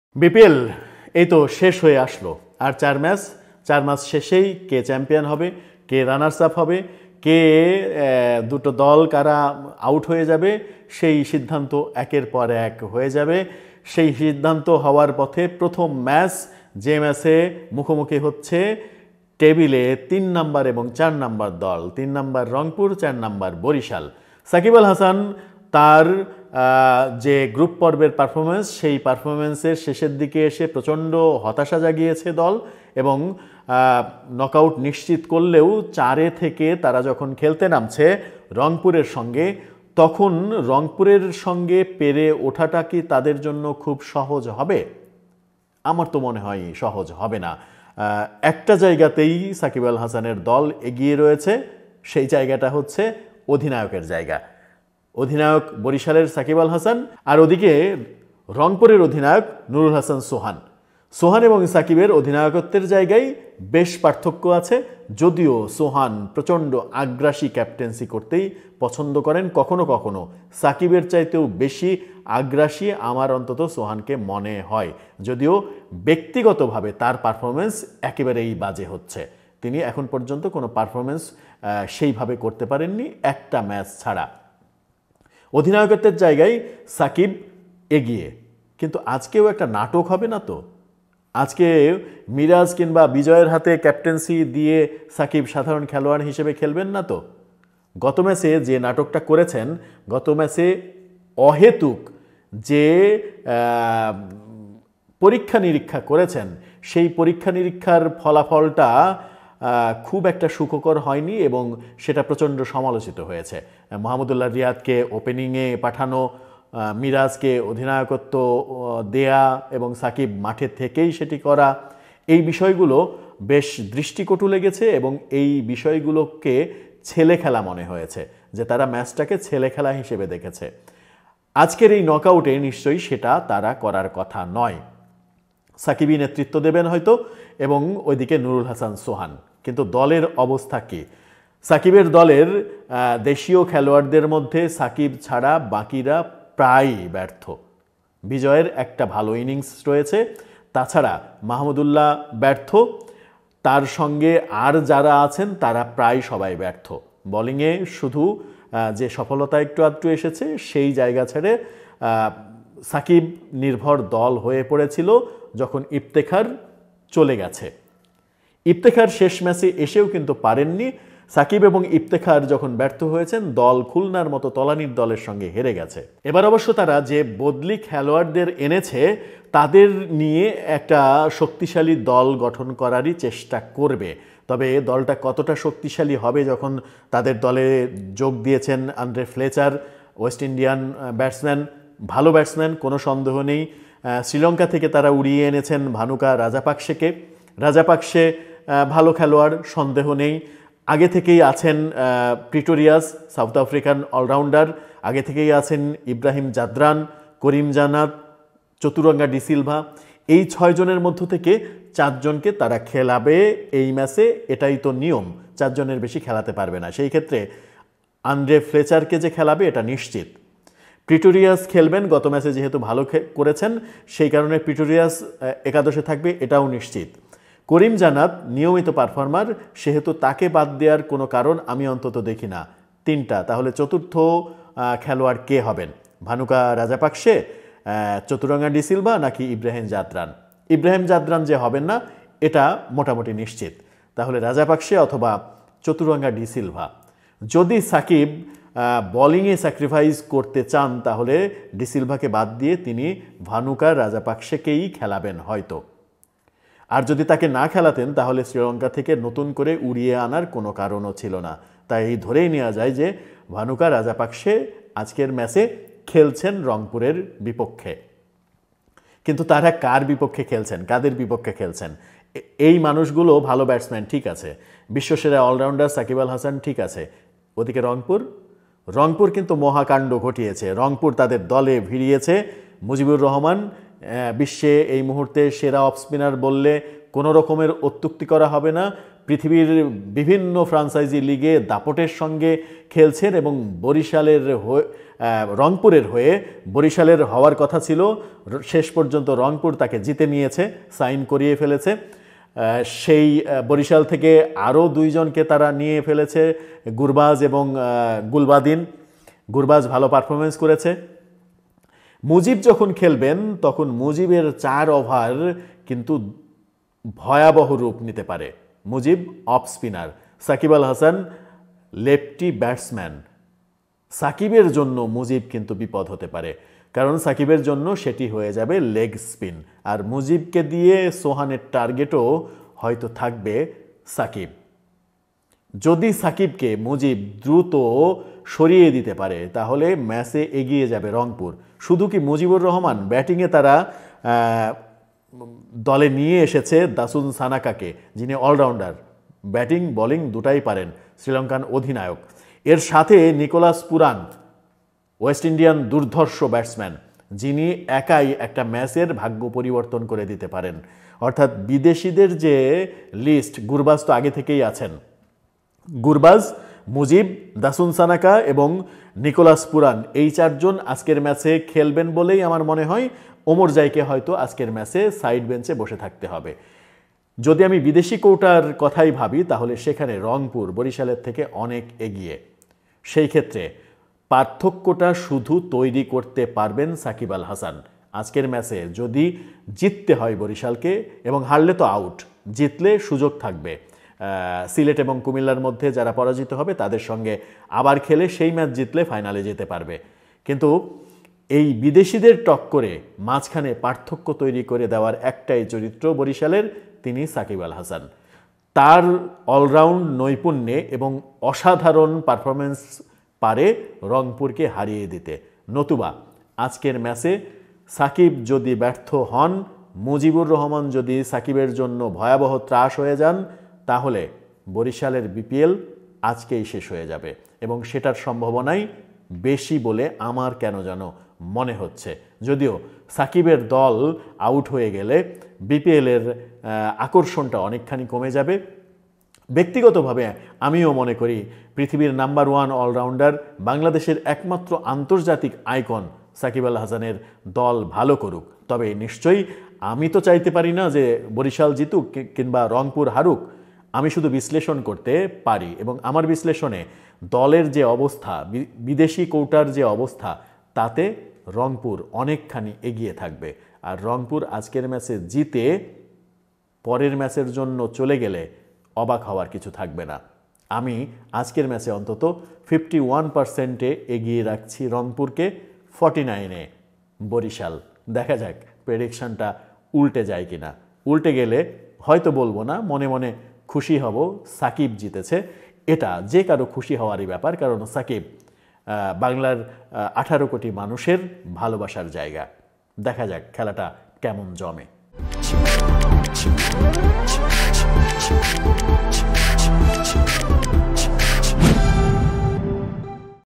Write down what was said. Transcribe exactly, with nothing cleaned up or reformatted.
BPL এই তো শেষ হয়ে আসলো, আর চার ম্যাচ চার ম্যাচ শেষেই কে চ্যাম্পিয়ন হবে, কে রানার্স আপ হবে, কে দুটো দল কারা আউট হয়ে যাবে সেই সিদ্ধান্ত একের পর এক হয়ে যাবে। সেই সিদ্ধান্ত হওয়ার পথে প্রথম ম্যাচ, যে ম্যাচে মুখোমুখি হচ্ছে টেবিলে তিন নাম্বার এবং চার নাম্বার দল, তিন নাম্বার রংপুর, চার নাম্বার বরিশাল। সাকিব আল হাসান তার যে গ্রুপ পর্বের পারফরমেন্স, সেই পারফরমেন্সের শেষের দিকে এসে প্রচণ্ড হতাশা জাগিয়েছে দল এবং নকআউট নিশ্চিত করলেও চারে থেকে তারা যখন খেলতে নামছে রংপুরের সঙ্গে, তখন রংপুরের সঙ্গে পেরে ওঠাটা কি তাদের জন্য খুব সহজ হবে? আমার তো মনে হয় সহজ হবে না। একটা জায়গাতেই সাকিব আল হাসানের দল এগিয়ে রয়েছে, সেই জায়গাটা হচ্ছে অধিনায়কের জায়গা। অধিনায়ক বরিশালের সাকিব আল হাসান, আর ওদিকে রংপুরের অধিনায়ক নুরুল হাসান সোহান। সোহান এবং সাকিবের অধিনায়কত্বের জায়গায় বেশ পার্থক্য আছে, যদিও সোহান প্রচণ্ড আগ্রাসী ক্যাপ্টেন্সি করতেই পছন্দ করেন। কখনো কখনো সাকিবের চাইতেও বেশি আগ্রাসী আমার অন্তত সোহানকে মনে হয়, যদিও ব্যক্তিগতভাবে তার পারফরমেন্স একেবারেই বাজে হচ্ছে। তিনি এখন পর্যন্ত কোনো পারফরমেন্স সেইভাবে করতে পারেননি, একটা ম্যাচ ছাড়া। অধিনায়কত্বের জায়গায় সাকিব এগিয়ে, কিন্তু আজকেও একটা নাটক হবে না তো? আজকে মিরাজ কিংবা বিজয়ের হাতে ক্যাপ্টেন্সি দিয়ে সাকিব সাধারণ খেলোয়াড় হিসেবে খেলবেন না তো? গত ম্যাচে যে নাটকটা করেছেন, গত ম্যাচে অহেতুক যে পরীক্ষা নিরীক্ষা করেছেন, সেই পরীক্ষা নিরীক্ষার ফলাফলটা খুব একটা সুখকর হয়নি এবং সেটা প্রচণ্ড সমালোচিত হয়েছে। মাহমুদুল্লাহ রিয়াদকে ওপেনিংয়ে পাঠানো, মিরাজকে অধিনায়কত্ব দেয়া এবং সাকিব মাঠে থেকেই সেটি করা, এই বিষয়গুলো বেশ দৃষ্টিকটু লেগেছে এবং এই বিষয়গুলোকে ছেলে খেলা মনে হয়েছে, যে তারা ম্যাচটাকে ছেলে খেলা হিসেবে দেখেছে। আজকের এই নকআউটে নিশ্চয়ই সেটা তারা করার কথা নয়। সাকিবই নেতৃত্ব দেবেন হয়তো এবং ওইদিকে নুরুল হাসান সোহান, কিন্তু দলের অবস্থা কি? সাকিবের দলের দেশীয় খেলোয়াড়দের মধ্যে সাকিব ছাড়া বাকিরা প্রায় ব্যর্থ। বিজয়ের একটা ভালো ইনিংস রয়েছে, তাছাড়া মাহমুদুল্লাহ ব্যর্থ, তার সঙ্গে আর যারা আছেন তারা প্রায় সবাই ব্যর্থ। বোলিংয়ে শুধু যে সফলতা একটু আধটু এসেছে, সেই জায়গা ছেড়ে সাকিব নির্ভর দল হয়ে পড়েছিল যখন ইফতেখার চলে গেছে। ইফতেখার শেষ ম্যাচে এসেও কিন্তু পারেননি। সাকিব এবং ইফতেখার যখন ব্যর্থ হয়েছেন, দল খুলনার মতো তলানির দলের সঙ্গে হেরে গেছে। এবার অবশ্য তারা যে বদলি খেলোয়াড়দের এনেছে, তাদের নিয়ে একটা শক্তিশালী দল গঠন করারই চেষ্টা করবে। তবে দলটা কতটা শক্তিশালী হবে, যখন তাদের দলে যোগ দিয়েছেন Andre Fletcher, West Indian batsman, ভালো ব্যাটসম্যান, কোনো সন্দেহ নেই। শ্রীলঙ্কা থেকে তারা উড়িয়ে এনেছেন ভানুকা রাজাপাকসেকে। রাজাপাকসে ভালো খেলোয়াড়, সন্দেহ নেই। আগে থেকেই আছেন প্রিটোরিয়াস, সাউথ আফ্রিকান অলরাউন্ডার। আগে থেকেই আছেন ইব্রাহিম জাদরান, করিম জানাত, চতুরঙ্গা ডিসিলভা। এই ছয়জনের মধ্য থেকে চারজনকে তারা খেলাবে এই ম্যাচে, এটাই তো নিয়ম। চারজনের বেশি খেলাতে পারবে না। সেই ক্ষেত্রে আন্দ্রে ফ্লেচারকে যে খেলাবে এটা নিশ্চিত। প্রিটোরিয়াস খেলবেন, গত ম্যাচে যেহেতু ভালো করেছেন সেই কারণে প্রিটোরিয়াস একাদশে থাকবে, এটাও নিশ্চিত। করিম জানাত নিয়মিত পারফর্মার, সেহেতু তাকে বাদ দেওয়ার কোনো কারণ আমি অন্তত দেখি না। তিনটা, তাহলে চতুর্থ খেলোয়াড় কে হবেন? ভানুকা রাজাপাকসে, চতুরঙ্গা ডিসিলভা নাকি ইব্রাহিম জাদরান? ইব্রাহিম জাদরান যে হবেন না এটা মোটামুটি নিশ্চিত। তাহলে রাজাপাকসে অথবা চতুরঙ্গা ডিসিলভা। যদি সাকিব বোলিংয়ে স্যাক্রিফাইস করতে চান, তাহলে ডিসিলভাকে বাদ দিয়ে তিনি ভানুকা রাজাপাকসেকেই খেলাবেন হয়তো। আর যদি তাকে না খেলাতেন, তাহলে শ্রীলঙ্কা থেকে নতুন করে উড়িয়ে আনার কোনো কারণও ছিল না। তাই এই ধরেই নেওয়া যায় যে ভানুকা রাজাপাকসে আজকের ম্যাচে খেলছেন রংপুরের বিপক্ষে। কিন্তু তারা কার বিপক্ষে খেলছেন, কাদের বিপক্ষে খেলছেন? এই মানুষগুলো ভালো ব্যাটসম্যান, ঠিক আছে, বিশ্বসেরা অলরাউন্ডার সাকিব আল হাসান, ঠিক আছে। ওদিকে রংপুর রংপুর কিন্তু মহাকাণ্ড ঘটিয়েছে। রংপুর তাদের দলে ভিড়িয়েছে মুজিবুর রহমান, বিশ্বে এই মুহূর্তে সেরা অফ স্পিনার বললে কোনো রকমের অত্যুক্তি করা হবে না। পৃথিবীর বিভিন্ন ফ্রাঞ্চাইজি লিগে দাপটের সঙ্গে খেলছেন এবং বরিশালের হয়ে রংপুরের হয়ে বরিশালের হওয়ার কথা ছিল, শেষ পর্যন্ত রংপুর তাকে জিতে নিয়েছে, সাইন করিয়ে ফেলেছে। সেই বরিশাল থেকে আরও দুইজনকে তারা নিয়ে ফেলেছে, গুরবাজ এবং গুলবাদিন। গুরবাজ ভালো পারফরমেন্স করেছে। মুজিব যখন খেলবেন তখন মুজিবের চার ওভার কিন্তু ভয়াবহ রূপ নিতে পারে। Mujib off spinner, Shakib Al Hasan lefty batsman. সাকিবের জন্য মুজিব কিন্তু বিপদ হতে পারে, কারণ সাকিবের জন্য সেটি হয়ে যাবে লেগ স্পিন, আর মুজিবকে দিয়ে সোহানের টার্গেটও হয়তো থাকবে সাকিব। যদি সাকিবকে মুজিব দ্রুত সরিয়ে দিতে পারে তাহলে ম্যাচে এগিয়ে যাবে রংপুর। শুধু কি মুজিবুর রহমান, ব্যাটিংয়ে তারা দলে নিয়ে এসেছে দাসুন সানাকাকে, যিনি অলরাউন্ডার, ব্যাটিং বোলিং দুটাই পারেন, শ্রীলঙ্কান অধিনায়ক। এর সাথে নিকোলাস পুরান, ওয়েস্ট ইন্ডিয়ান দুর্ধর্ষ ব্যাটসম্যান, যিনি একাই একটা ম্যাচের ভাগ্য পরিবর্তন করে দিতে পারেন। অর্থাৎ বিদেশিদের যে লিস্ট, গুরবাজ তো আগে থেকেই আছেন, গুরবাজ, মুজিব, দাসুন সানাকা এবং নিকোলাস পুরান, এই চারজন আজকের ম্যাচে খেলবেন বলেই আমার মনে হয় ওমর জাইকে হয়তো আজকের ম্যাচে সাইড বেঞ্চে বসে থাকতে হবে। যদি আমি বিদেশি কোটার কথাই ভাবি তাহলে সেখানে রংপুর বরিশালের থেকে অনেক এগিয়ে। সেই ক্ষেত্রে পার্থক্যটা শুধু তৈরি করতে পারবেন সাকিব আল হাসান। আজকের ম্যাচে যদি জিততে হয় বরিশালকে, এবং হারলে তো আউট, জিতলে সুযোগ থাকবে সিলেট এবং কুমিল্লার মধ্যে যারা পরাজিত হবে তাদের সঙ্গে আবার খেলে সেই ম্যাচ জিতলে ফাইনালে যেতে পারবে। কিন্তু এই বিদেশিদের টক্করে মাঝখানে পার্থক্য তৈরি করে দেওয়ার একটাই চরিত্র বরিশালের, তিনি সাকিব আল হাসান। তার অলরাউন্ড নৈপুণ্যে এবং অসাধারণ পারফরমেন্স পারে রংপুরকে হারিয়ে দিতে। নতুবা আজকের ম্যাচে সাকিব যদি ব্যর্থ হন, মুজিবুর রহমান যদি সাকিবের জন্য ভয়াবহ ত্রাস হয়ে যান, তাহলে বরিশালের বিপিএল আজকেই শেষ হয়ে যাবে, এবং সেটার সম্ভাবনাই বেশি বলে আমার কেন যেন মনে হচ্ছে। যদিও সাকিবের দল আউট হয়ে গেলে বিপিএলের আকর্ষণটা অনেকখানি কমে যাবে। ব্যক্তিগতভাবে আমিও মনে করি পৃথিবীর নাম্বার ওয়ান অলরাউন্ডার, বাংলাদেশের একমাত্র আন্তর্জাতিক আইকন সাকিব আল হাসানের দল ভালো করুক। তবে নিশ্চয়ই আমি তো চাইতে পারি না যে বরিশাল জিতুক কিংবা রংপুর হারুক। আমি শুধু বিশ্লেষণ করতে পারি, এবং আমার বিশ্লেষণে দলের যে অবস্থা, বিদেশি কৌটার যে অবস্থা, তাতে রংপুর অনেকখানি এগিয়ে থাকবে। আর রংপুর আজকের ম্যাচে জিতে পরের ম্যাচের জন্য চলে গেলে অবাক হওয়ার কিছু থাকবে না। আমি আজকের ম্যাচে অন্তত ফিফটি ওয়ান পার্সেন্টে এগিয়ে রাখছি রংপুরকে, ফর্টি নাইনে বরিশাল। দেখা যাক প্রেডিকশনটা উল্টে যায় কিনা। উল্টে গেলে হয়তো বলবো না, মনে মনে খুশি হব সাকিব জিতেছে। এটা যে কারো খুশি হওয়ারই ব্যাপার, কারণ সাকিব বাংলার আঠারো কোটি মানুষের ভালোবাসার জায়গা। দেখা যাক খেলাটা কেমন জমে।